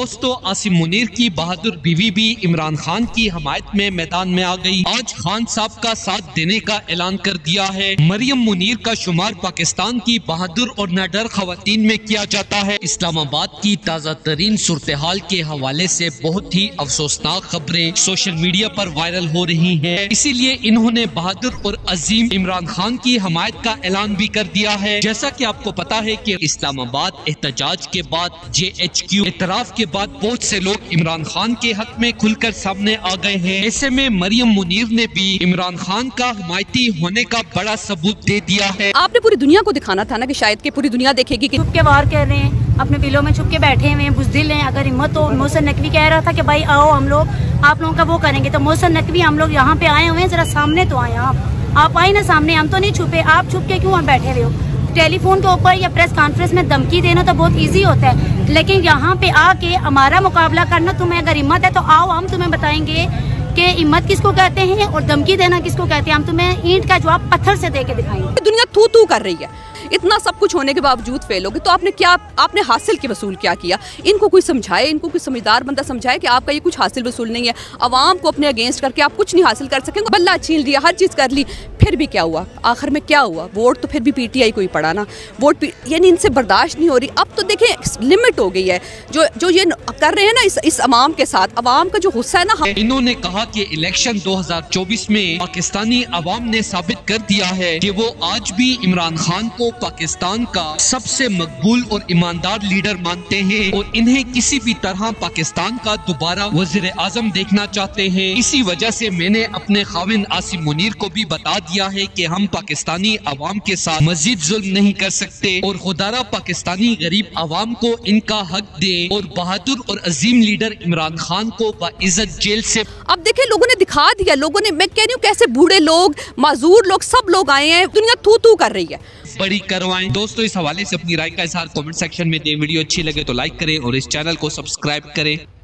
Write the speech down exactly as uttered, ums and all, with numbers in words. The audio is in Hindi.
दोस्तों, आसिम मुनीर की बहादुर बीवी भी इमरान खान की हमायत में मैदान में आ गई। आज खान साहब का साथ देने का ऐलान कर दिया है। मरियम मुनीर का शुमार पाकिस्तान की बहादुर और निडर खवातीन में किया जाता है। इस्लामाबाद की ताज़ा तरीन सूरत हाल के हवाले से बहुत ही अफसोसनाक खबरें सोशल मीडिया पर वायरल हो रही हैं। इसीलिए इन्होंने बहादुर और अजीम इमरान खान की हमायत का ऐलान भी कर दिया है। जैसा कि आपको पता है कि इस्लामाबाद एहतजाज के बाद जे एच क्यू इतराफ के बाद बहुत से लोग इमरान खान के हक में खुलकर सामने आ गए हैं। ऐसे में मरियम मुनीर ने भी इमरान खान का हिमायती होने का बड़ा सबूत दे दिया है। आपने पूरी दुनिया को दिखाना था ना कि शायद कि पूरी दुनिया देखेगी कि छुप के वार कर रहे हैं, अपने बिलों में छुप के बैठे हुए हैं, बुज़दिल हैं। अगर हिम्मत हो, मोहसिन नकवी कह रहा था कि भाई आओ हम लोग आप लोगों का वो करेंगे, तो मोहसिन नकवी हम लोग यहाँ पे आए हुए हैं, जरा सामने तो आए आप आप आए ना सामने। हम तो नहीं छुपे, आप छुप के क्यों हम बैठे हुए हो? टेलीफोन के ऊपर या प्रेस कॉन्फ्रेंस में धमकी देना तो बहुत इजी होता है, लेकिन यहाँ पे आके हमारा मुकाबला करना, तुम्हें अगर हिम्मत है तो आओ, हम तुम्हें बताएंगे कि हिम्मत किसको कहते हैं और धमकी देना किसको कहते हैं। हम तुम्हें ईंट का जवाब पत्थर से दे के दिखाएंगे। दुनिया थू थू कर रही है, इतना सब कुछ होने के बावजूद फेल हो गए, तो आपने क्या आपने हासिल के वसूल क्या किया? इनको कोई समझाए, इनको कोई समझदार बंदा समझाए कि आपका ये कुछ हासिल वसूल नहीं है। अवाम को अपने अगेंस्ट करके आप कुछ नहीं हासिल कर सकेंगे। बल्ला छीन लिया, हर चीज़ कर ली, फिर भी क्या हुआ? आखिर में क्या हुआ? वोट तो फिर भी पीटीआई को ही पड़ा ना। वोट यानी इनसे बर्दाश्त नहीं हो रही। अब तो देखें लिमिट हो गई है जो जो ये कर रहे हैं ना इस इस अवाम के साथ। अवाम का जो गुस्सा है ना, इन्होंने कहा कि इलेक्शन दो हजार चौबीस में पाकिस्तानी अवाम ने साबित कर दिया है कि वो आज भी इमरान खान को पाकिस्तान का सबसे मकबूल और ईमानदार लीडर मानते हैं और इन्हें किसी भी तरह पाकिस्तान का दोबारा वजीर आजम देखना चाहते हैं। इसी वजह से मैंने अपने खाविंद आसिम मुनीर को भी बता दिया है कि हम पाकिस्तानी अवाम के साथ मजीद जुल्म नहीं कर सकते और खुदारा पाकिस्तानी गरीब अवाम को इनका हक दे और बहादुर और अजीम लीडर इमरान खान को बाइज्जत जेल से। अब देखे लोगों ने दिखा दिया, लोगों ने, मैं कह रही हूँ कैसे बूढ़े लोग, माजूर लोग, सब लोग आए हैं। दुनिया थू थू कर रही है, बड़ी करवाएं। दोस्तों, इस हवाले से अपनी राय का इजहार कमेंट सेक्शन में दें। वीडियो अच्छी लगे तो लाइक करें और इस चैनल को सब्सक्राइब करें।